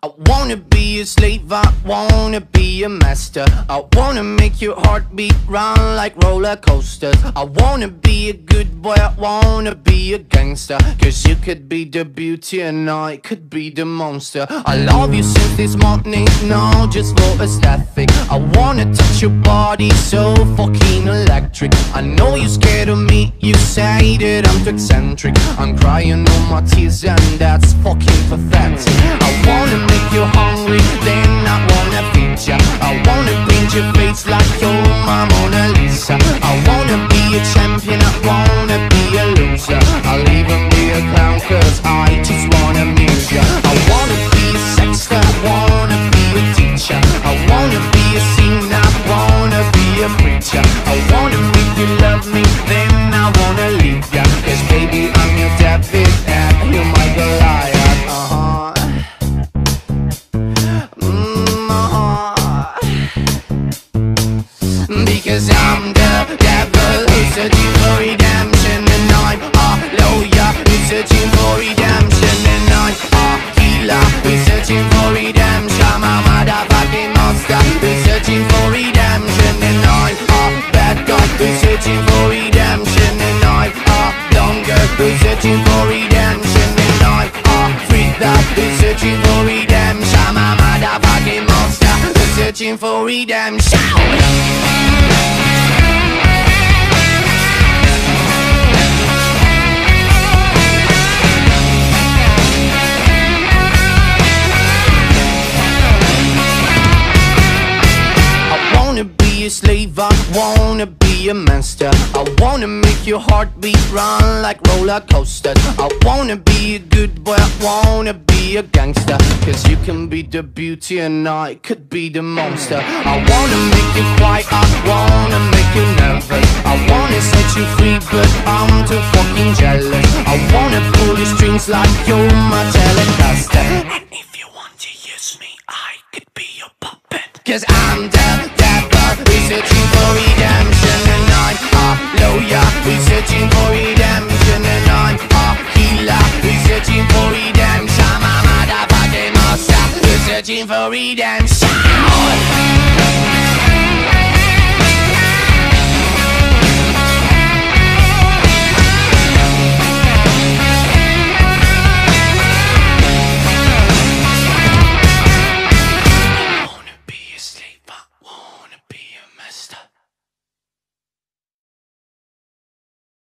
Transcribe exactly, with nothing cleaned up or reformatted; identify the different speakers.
Speaker 1: I wanna be a slave, I wanna be a master. I wanna make your heartbeat run like roller coasters. I wanna be a good boy, I wanna be a gangster. Cause you could be the beauty and I could be the monster. I love you since this morning, no, just for aesthetic. I wanna touch your body so fucking electric. I know you're scared of me, you say that I'm too eccentric. I'm crying all my tears and that's fucking pathetic. I wanna make you hungry, then I wanna feed ya. I wanna paint your face like you're my Mona Lisa. I wanna be a champion, I wanna be a loser. I'll even be a clown cause I just wanna amuse ya. I wanna be a sexter, I wanna be a teacher. I wanna be a singer, I wanna be a preacher. I wanna make you love me, then I wanna leave ya. Cause baby I'm your David and you're my Goliath. Uh-huh. Because I'm the devil who's searching for redemption, and I'm a lawyer who's searching for redemption, and I'm a healer who's searching for redemption. I'm a motherfucking monster who's searching for redemption, and I'm a bad guy who's searching for redemption, and I'm a blonde girl who's searching for redemption, and I'm a freak that who's searching for redemption. I'm a motherfucking monster who's searching for redemption. A slave, I wanna be a master. I wanna make your heartbeat run like roller coasters. I wanna be a good boy, I wanna be a gangster. Cause you can be the beauty and I could be the monster. I wanna make you quiet, I wanna make you nervous. I wanna set you free but I'm too fucking jealous. I wanna pull your strings like you're my Telecaster. And if you want to use me, I could be your puppet. Cause I'm the devil, we're searching for redemption, and I'm a lawyer, we're searching for redemption, and I'm a healer, we're searching for redemption. I'm a motherfucking monster, we're searching for redemption.